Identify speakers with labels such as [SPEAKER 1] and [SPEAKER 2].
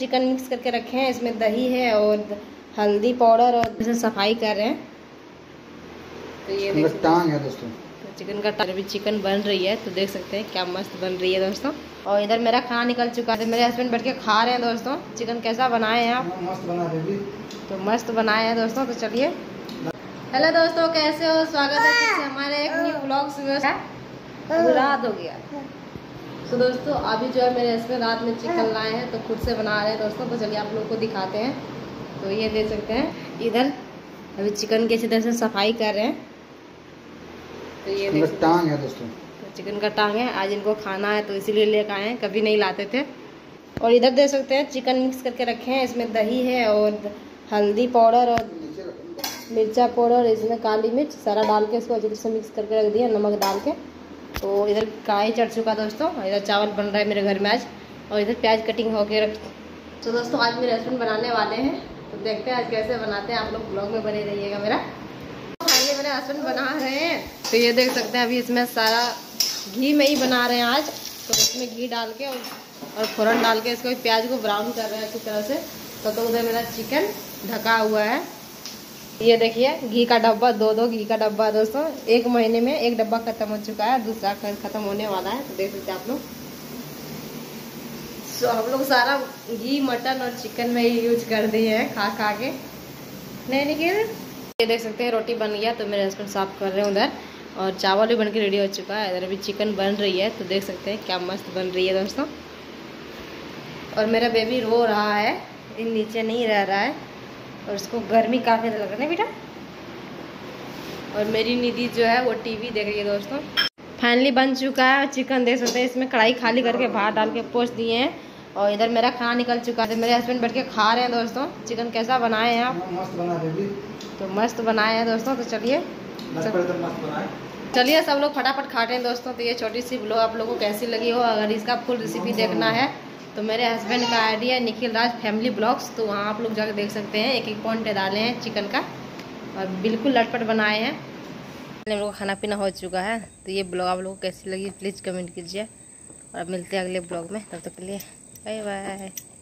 [SPEAKER 1] Chicken mix करके रखे हैं, इसमें दही है और हल्दी पाउडर और जैसे सफाई कर रहे हैं। तो ये देख
[SPEAKER 2] टांग है दोस्तों,
[SPEAKER 1] तो चिकन का टांग, अभी चिकन बन रही है तो देख सकते हैं क्या मस्त बन रही है दोस्तों। और इधर मेरा खाना निकल चुका है, मेरे हस्बैंड बैठ के खा रहे हैं दोस्तों। चिकन कैसा बनाए हैं आप?
[SPEAKER 2] मस्त बना बेबी।
[SPEAKER 1] तो मस्त बनाए हैं दोस्तों। तो चलिए, हेलो दोस्तों, कैसे हो? स्वागत है फिर से हमारे एक न्यू व्लॉग्स में। रात हो गया तो दोस्तों अभी जो है मेरे हस्बैंड रात में चिकन लाए हैं तो खुद से बना रहे हैं दोस्तों। तो चलिए आप लोगों को दिखाते हैं। तो ये देख सकते हैं इधर अभी चिकन की अच्छी तरह से सफाई कर रहे हैं। तो ये देख सकते
[SPEAKER 2] टांग है दोस्तों,
[SPEAKER 1] तो चिकन का टांग है, आज इनको खाना है तो इसीलिए लेकर आए हैं, कभी नहीं लाते थे। और इधर देख सकते हैं चिकन मिक्स करके रखे हैं, इसमें दही है और हल्दी पाउडर और मिर्चा पाउडर, इसमें काली मिर्च सारा डाल के इसको अच्छी तरह से मिक्स करके रख दिया, नमक डाल के। तो इधर कढ़ाई चढ़ चुका दोस्तों, इधर चावल बन रहा है मेरे घर में आज, और इधर प्याज कटिंग होके रख। तो दोस्तों आज मेरे हस्बैंड बनाने वाले हैं, तो देखते हैं आज कैसे बनाते हैं। आप लोग ब्लॉग में बने रहिएगा मेरा। फाइनली मेरे हस्बैंड बना रहे हैं, तो ये देख सकते हैं अभी इसमें सारा घी में ही बना रहे हैं आज। तो इसमें घी डाल के और फ़ौरन डाल के इसको प्याज को ब्राउन कर रहे हैं अच्छी तरह से। तो उधर मेरा चिकन ढका हुआ है। ये देखिए घी का डब्बा, दो घी का डब्बा दोस्तों, 1 महीने में 1 डब्बा खत्म हो चुका है, दूसरा खत्म होने वाला है। तो देख सकते हैं आप लोग। तो हम लोग सारा घी मटन और चिकन में ही यूज कर दिए हैं खा के। नहीं निकल, ये देख सकते हैं रोटी बन गया, तो मेरे हस्बैंड साफ कर रहे हैं उधर, और चावल भी बन के रेडी हो चुका है। इधर अभी चिकन बन रही है, तो देख सकते हैं क्या मस्त बन रही है दोस्तों। और मेरा बेबी रो रहा है, नीचे नहीं रह रहा है, और उसको गर्मी काफ़ी लग रही है बेटा। और मेरी निधि जो है वो टीवी देख रही है दोस्तों। फाइनली बन चुका है चिकन, देख सकते हैं इसमें कढ़ाई खाली करके बाहर डाल के पोंछ दिए हैं। और इधर मेरा खाना निकल चुका है, मेरे हस्बैंड बैठ के खा रहे हैं दोस्तों। चिकन कैसा बनाए हैं आप?
[SPEAKER 2] मस्त बना बेबी।
[SPEAKER 1] तो मस्त बनाए हैं दोस्तों। तो चलिए सब लोग फटाफट खाते हैं दोस्तों। तो ये छोटी सी ब्लॉग आप लोगों को कैसी लगी हो, अगर इसका फुल रेसिपी देखना है तो मेरे हस्बैंड का आईडी है निखिल राज फैमिली ब्लॉग्स, तो वहाँ आप लोग जाकर देख सकते हैं। एक पॉइंट डाले हैं चिकन का और बिल्कुल लटपट बनाए हैं। हम लोग का खाना पीना हो चुका है। तो ये ब्लॉग आप लोगों को कैसी लगी प्लीज़ कमेंट कीजिए, और अब मिलते हैं अगले ब्लॉग में। तब तक के लिए बाय बाय।